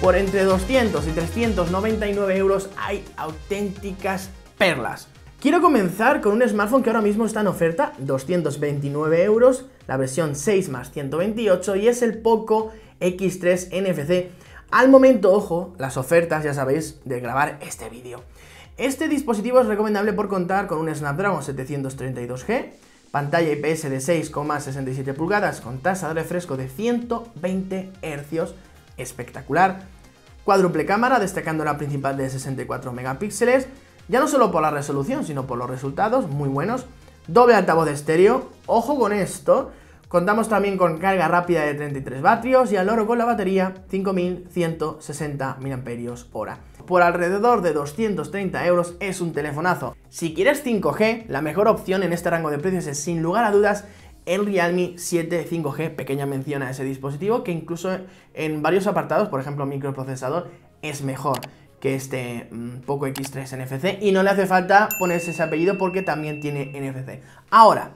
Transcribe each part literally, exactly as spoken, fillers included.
Por entre doscientos y trescientos noventa y nueve euros hay auténticas perlas. Quiero comenzar con un smartphone que ahora mismo está en oferta, doscientos veintinueve euros, la versión seis más ciento veintiocho, y es el Poco X tres N F C. Al momento, ojo, las ofertas, ya sabéis, de grabar este vídeo. Este dispositivo es recomendable por contar con un Snapdragon setecientos treinta y dos G, pantalla I P S de seis coma sesenta y siete pulgadas con tasa de refresco de ciento veinte hercios, espectacular, cuádruple cámara, destacando la principal de sesenta y cuatro megapíxeles, ya no solo por la resolución, sino por los resultados, muy buenos, doble altavoz estéreo, ojo con esto, contamos también con carga rápida de treinta y tres vatios y al loro con la batería cinco mil ciento sesenta miliamperios hora. Por alrededor de doscientos treinta euros es un telefonazo. Si quieres cinco G, la mejor opción en este rango de precios es sin lugar a dudas el Realme siete cinco G, pequeña mención a ese dispositivo que incluso en varios apartados, por ejemplo microprocesador, es mejor que este mmm, Poco X tres N F C y no le hace falta ponerse ese apellido porque también tiene N F C. Ahora,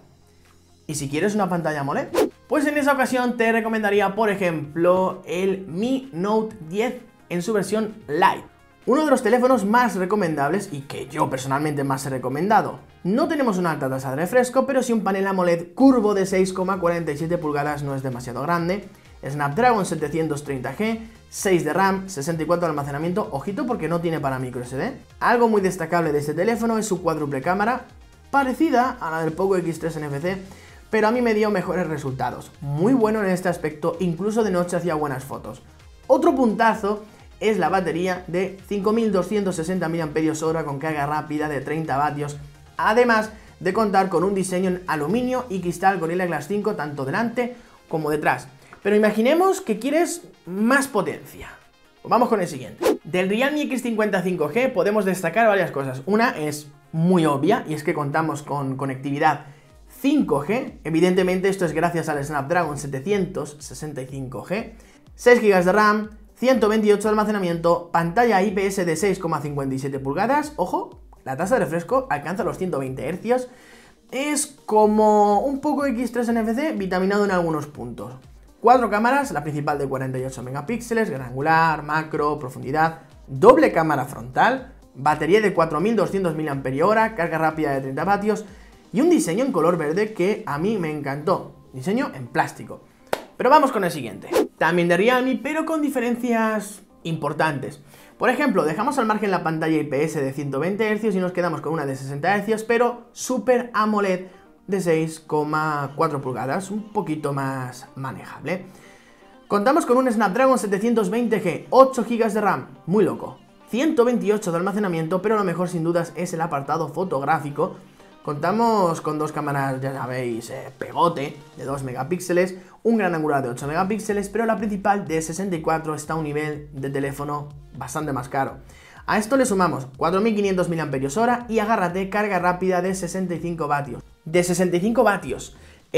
¿y si quieres una pantalla AMOLED? Pues en esa ocasión te recomendaría, por ejemplo, el Mi Note diez en su versión Lite. Uno de los teléfonos más recomendables y que yo personalmente más he recomendado. No tenemos una alta tasa de refresco, pero sí un panel AMOLED curvo de seis coma cuarenta y siete pulgadas, no es demasiado grande. Snapdragon setecientos treinta G, seis de RAM, sesenta y cuatro de almacenamiento, ojito porque no tiene para micro S D. Algo muy destacable de este teléfono es su cuádruple cámara, parecida a la del Poco X tres N F C, pero a mí me dio mejores resultados. Muy bueno en este aspecto, incluso de noche hacía buenas fotos. Otro puntazo es la batería de cinco mil doscientos sesenta miliamperios hora con carga rápida de treinta vatios, además de contar con un diseño en aluminio y cristal Gorilla Glass cinco tanto delante como detrás. Pero imaginemos que quieres más potencia. Vamos con el siguiente. Del Realme X cincuenta cinco G podemos destacar varias cosas. Una es muy obvia y es que contamos con conectividad cinco G. Evidentemente esto es gracias al Snapdragon setecientos sesenta y cinco G. seis gigas de RAM, ciento veintiocho de almacenamiento, pantalla I P S de seis coma cincuenta y siete pulgadas. Ojo, la tasa de refresco alcanza los ciento veinte hercios. Es como un Poco X tres N F C vitaminado en algunos puntos. Cuatro cámaras, la principal de cuarenta y ocho megapíxeles, gran angular, macro, profundidad, doble cámara frontal, batería de cuatro mil doscientos miliamperios hora, carga rápida de treinta vatios y un diseño en color verde que a mí me encantó, diseño en plástico. Pero vamos con el siguiente, también de Realme, pero con diferencias importantes. Por ejemplo, dejamos al margen la pantalla I P S de ciento veinte hercios y nos quedamos con una de sesenta hercios, pero Super AMOLED de seis coma cuatro pulgadas, un poquito más manejable. Contamos con un Snapdragon setecientos veinte G, ocho gigas de RAM, muy loco, ciento veintiocho de almacenamiento, pero lo mejor sin dudas es el apartado fotográfico. Contamos con dos cámaras, ya sabéis, eh, pegote de dos megapíxeles, un gran angular de ocho megapíxeles, pero la principal de sesenta y cuatro está a un nivel de teléfono bastante más caro. A esto le sumamos cuatro mil quinientos miliamperios hora y agárrate, carga rápida de sesenta y cinco vatios. De sesenta y cinco vatios.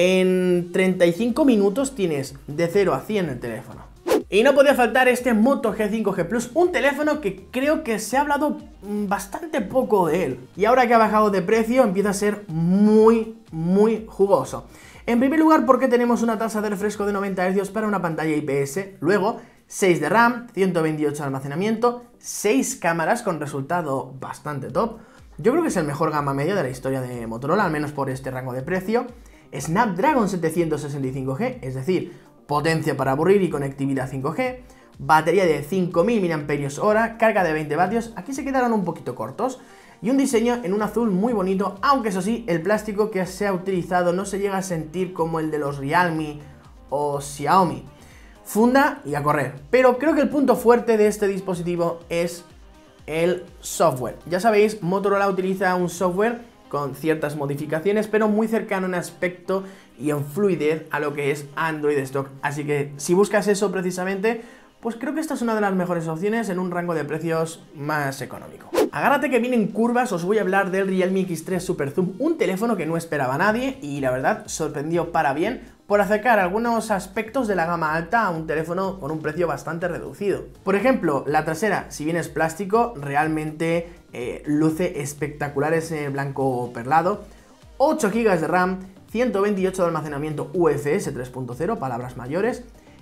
En treinta y cinco minutos tienes de cero a cien el teléfono. Y no podía faltar este Moto G cinco G Plus, un teléfono que creo que se ha hablado bastante poco de él. Y ahora que ha bajado de precio empieza a ser muy, muy jugoso. En primer lugar porque tenemos una tasa de refresco de noventa hercios para una pantalla I P S, luego seis de RAM, ciento veintiocho de almacenamiento, seis cámaras con resultado bastante top. Yo creo que es el mejor gama media de la historia de Motorola, al menos por este rango de precio. Snapdragon setecientos sesenta y cinco G, es decir, potencia para aburrir y conectividad cinco G, batería de cinco mil miliamperios hora, carga de veinte vatios, aquí se quedaron un poquito cortos, y un diseño en un azul muy bonito, aunque eso sí, el plástico que se ha utilizado no se llega a sentir como el de los Realme o Xiaomi. Funda y a correr. Pero creo que el punto fuerte de este dispositivo es el software. Ya sabéis, Motorola utiliza un software con ciertas modificaciones, pero muy cercano en aspecto y en fluidez a lo que es Android stock. Así que si buscas eso precisamente, pues creo que esta es una de las mejores opciones en un rango de precios más económico. Agárrate que vienen curvas, os voy a hablar del Realme X tres Super Zoom, un teléfono que no esperaba a nadie y la verdad sorprendió para bien por acercar algunos aspectos de la gama alta a un teléfono con un precio bastante reducido. Por ejemplo, la trasera, si bien es plástico, realmente eh, luce espectacular ese blanco perlado, ocho gigas de RAM, ciento veintiocho de almacenamiento U F S tres punto cero, palabras mayores,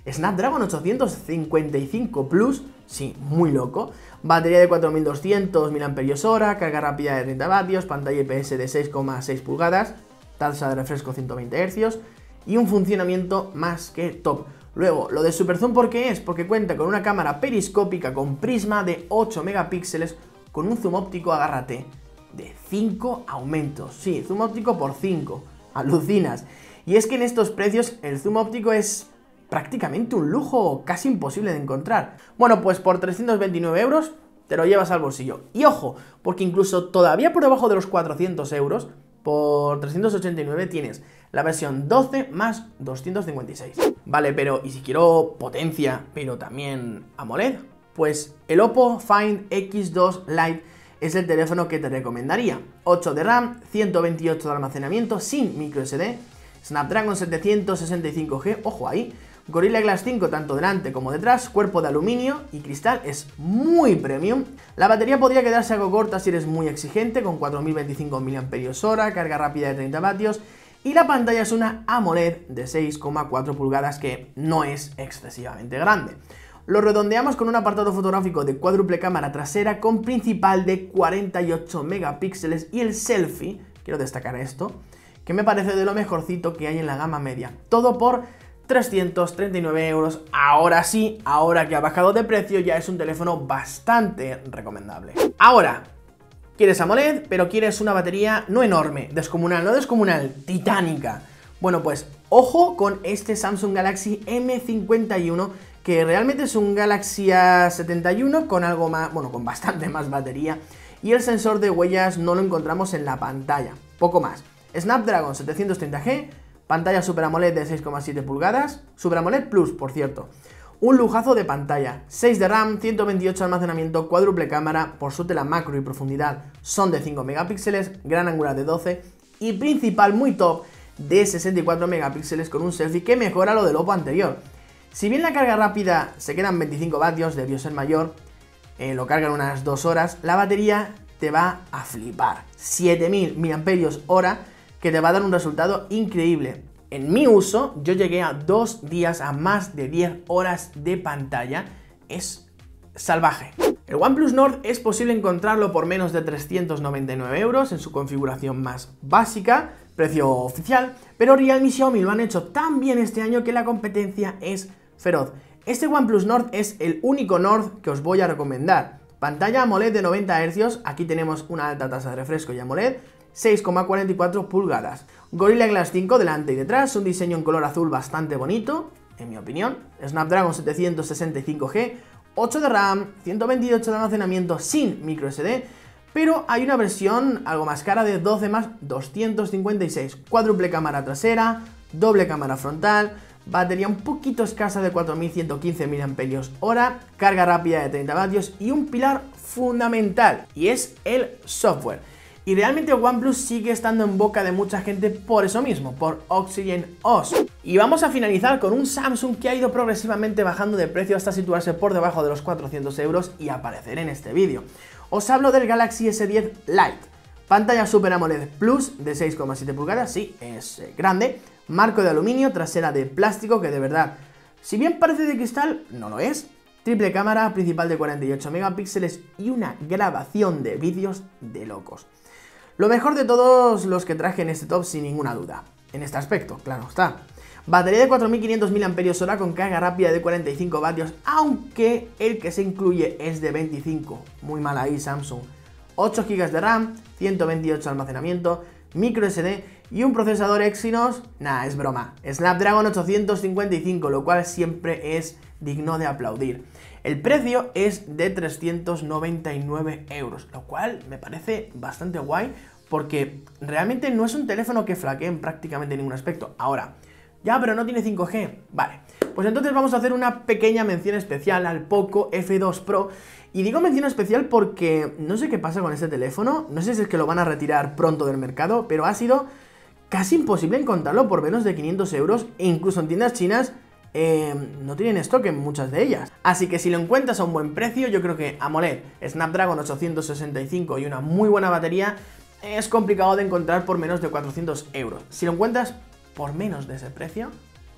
Snapdragon ochocientos cincuenta y cinco Plus, sí, muy loco. Batería de cuatro mil doscientos miliamperios hora, carga rápida de treinta vatios, pantalla I P S de seis coma seis pulgadas, tasa de refresco ciento veinte hercios y un funcionamiento más que top. Luego, lo de Super Zoom, ¿por qué es? Porque cuenta con una cámara periscópica con prisma de ocho megapíxeles con un zoom óptico, agárrate, de cinco aumentos. Sí, zoom óptico por cinco. Alucinas. Y es que en estos precios el zoom óptico es prácticamente un lujo casi imposible de encontrar. Bueno, pues por trescientos veintinueve euros te lo llevas al bolsillo. Y ojo, porque incluso todavía por debajo de los cuatrocientos euros, por trescientos ochenta y nueve tienes la versión doce más doscientos cincuenta y seis. Vale, pero ¿y si quiero potencia, pero también AMOLED? Pues el Oppo Find X dos Lite es el teléfono que te recomendaría. ocho de RAM, ciento veintiocho de almacenamiento sin micro S D, Snapdragon setecientos sesenta y cinco G, ojo ahí, Gorilla Glass cinco tanto delante como detrás, cuerpo de aluminio y cristal, es muy premium. La batería podría quedarse algo corta si eres muy exigente, con cuatro mil veinticinco miliamperios hora, carga rápida de treinta vatios, y la pantalla es una AMOLED de seis coma cuatro pulgadas que no es excesivamente grande. Lo redondeamos con un apartado fotográfico de cuádruple cámara trasera con principal de cuarenta y ocho megapíxeles y el selfie, quiero destacar esto, que me parece de lo mejorcito que hay en la gama media. Todo por trescientos treinta y nueve euros. Ahora sí, ahora que ha bajado de precio, ya es un teléfono bastante recomendable. Ahora, quieres AMOLED, pero quieres una batería no enorme, descomunal, no descomunal, titánica. Bueno, pues ojo con este Samsung Galaxy M cincuenta y uno, que realmente es un Galaxy A setenta y uno con algo más, bueno, con bastante más batería, y el sensor de huellas no lo encontramos en la pantalla, poco más. Snapdragon setecientos treinta G, pantalla Super AMOLED de seis coma siete pulgadas, Super AMOLED Plus, por cierto. Un lujazo de pantalla, seis de RAM, ciento veintiocho de almacenamiento, cuádruple cámara, por suerte la macro y profundidad son de cinco megapíxeles, gran angular de doce y principal muy top de sesenta y cuatro megapíxeles con un selfie que mejora lo del Oppo anterior. Si bien la carga rápida se quedan veinticinco vatios, debió ser mayor, eh, lo cargan unas dos horas, la batería te va a flipar. siete mil miliamperios hora que te va a dar un resultado increíble. En mi uso, yo llegué a dos días a más de diez horas de pantalla. Es salvaje. El OnePlus Nord es posible encontrarlo por menos de trescientos noventa y nueve euros en su configuración más básica, precio oficial, pero Realme y Xiaomi lo han hecho tan bien este año que la competencia es feroz. Este OnePlus Nord es el único Nord que os voy a recomendar. Pantalla AMOLED de noventa hercios, aquí tenemos una alta tasa de refresco y AMOLED, seis coma cuarenta y cuatro pulgadas. Gorilla Glass cinco delante y detrás, un diseño en color azul bastante bonito, en mi opinión. Snapdragon setecientos sesenta y cinco G, ocho de RAM, ciento veintiocho de almacenamiento sin micro S D, pero hay una versión algo más cara de doce más doscientos cincuenta y seis, cuádruple cámara trasera, doble cámara frontal, batería un poquito escasa de cuatro mil ciento quince miliamperios hora, carga rápida de treinta vatios y un pilar fundamental, y es el software. Y realmente OnePlus sigue estando en boca de mucha gente por eso mismo, por Oxygen O S. Y vamos a finalizar con un Samsung que ha ido progresivamente bajando de precio hasta situarse por debajo de los cuatrocientos euros y aparecer en este vídeo. Os hablo del Galaxy S diez Lite. Pantalla Super AMOLED Plus de seis coma siete pulgadas, sí, es eh, grande. Marco de aluminio, trasera de plástico, que de verdad, si bien parece de cristal, no lo es. Triple cámara, principal de cuarenta y ocho megapíxeles y una grabación de vídeos de locos. Lo mejor de todos los que traje en este top, sin ninguna duda, en este aspecto, claro está. Batería de cuatro mil quinientos miliamperios hora con carga rápida de cuarenta y cinco vatios, aunque el que se incluye es de veinticinco, muy mal ahí Samsung. ocho gigas de RAM, ciento veintiocho de almacenamiento, micro S D y un procesador Exynos, nah, es broma, Snapdragon ochocientos cincuenta y cinco, lo cual siempre es digno de aplaudir. El precio es de trescientos noventa y nueve euros, lo cual me parece bastante guay porque realmente no es un teléfono que flaquee en prácticamente ningún aspecto. Ahora, ya, pero no tiene cinco G, vale, pues entonces vamos a hacer una pequeña mención especial al Poco F dos Pro. Y digo mención especial porque no sé qué pasa con este teléfono, no sé si es que lo van a retirar pronto del mercado, pero ha sido casi imposible encontrarlo por menos de quinientos euros e incluso en tiendas chinas eh, no tienen stock en muchas de ellas. Así que si lo encuentras a un buen precio, yo creo que AMOLED, Snapdragon ochocientos sesenta y cinco y una muy buena batería es complicado de encontrar por menos de cuatrocientos euros. Si lo encuentras por menos de ese precio,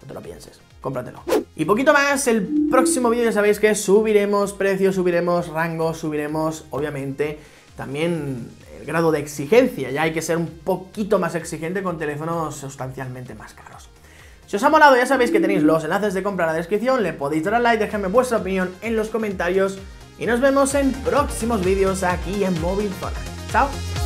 no te lo pienses, cómpratelo. Y poquito más, el próximo vídeo ya sabéis que subiremos precios, subiremos rangos, subiremos, obviamente, también el grado de exigencia. Ya hay que ser un poquito más exigente con teléfonos sustancialmente más caros. Si os ha molado, ya sabéis que tenéis los enlaces de compra en la descripción, le podéis dar al like, dejadme vuestra opinión en los comentarios y nos vemos en próximos vídeos aquí en Móvil Zona. ¡Chao!